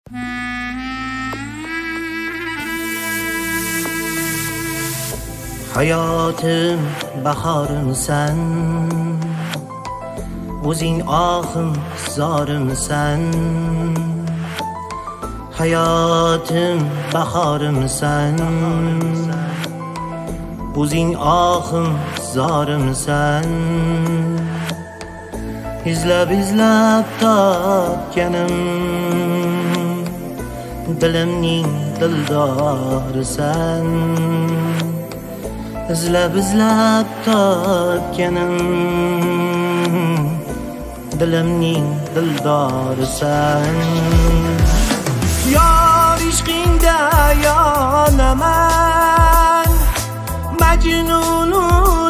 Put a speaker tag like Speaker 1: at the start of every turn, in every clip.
Speaker 1: Hayatım baharım sen, o'zing ahım zorim sen. Hayatım baharım sen, o'zing ahım zorim sen. İzlab topganim dilimning dildori sen. İzlab topganim dilimning dildori sen. Yor ishqingda yonaman, majnunu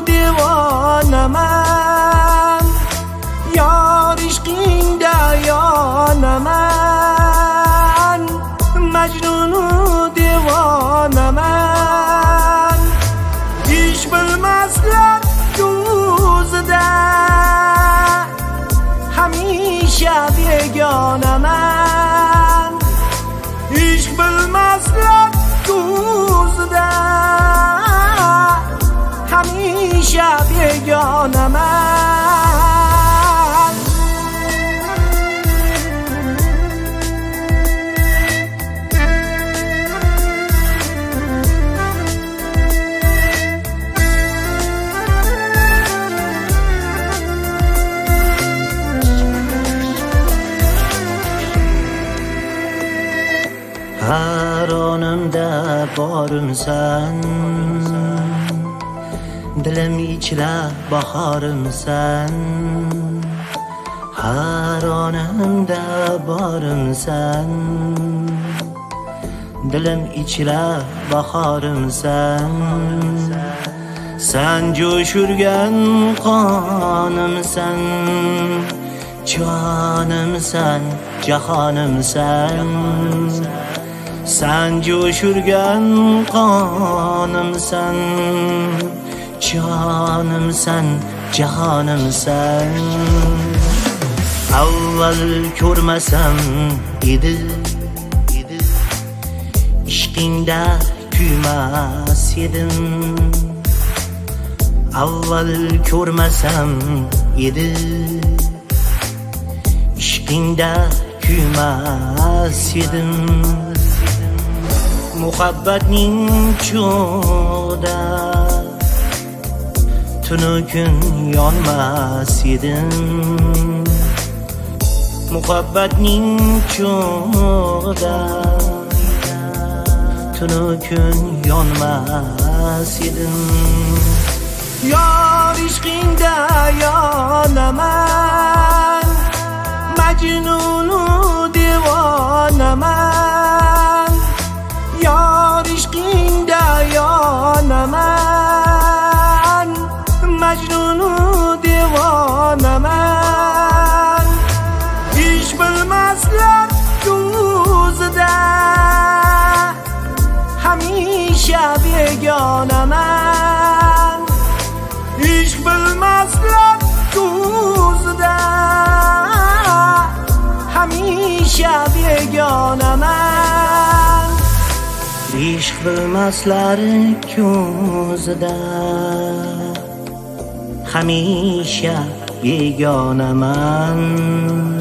Speaker 1: devonaman. Yor ishqingda yonaman, majnunu devonaman. Ish bilmaslar ko'zida hamisha begonaman. Ish bilmaslar ko'zida hamisha begonaman. Har onimda borimsan, dilim ichra bahorimsan. Har onimda borimsan, dilim ichra bahorimsan. Sen jo'shurgan qonimsan, jonimsan, jahonimsan. Sen jo'shurgan qonimsan, jonimsan, jahonimsan. Avval ko'rmasam edi, ishqingda kuymas edim. Avval ko'rmasam edi, ishqingda kuymas edim. Muhabbatning cho'g'ida tunu kun yonmas edim. Muhabbatning cho'g'ida tunu kun yonmas edim. Yor ishqingda yonaman, majnunu devonaman. Yor ishqingda yonaman, majnunu devonaman. Ish bilmaslar ko'zida hamisha begonaman. Ish bilmaslar ko'zida hamisha begonaman. Ishq bilmaslar ko'zida hamisha begonaman.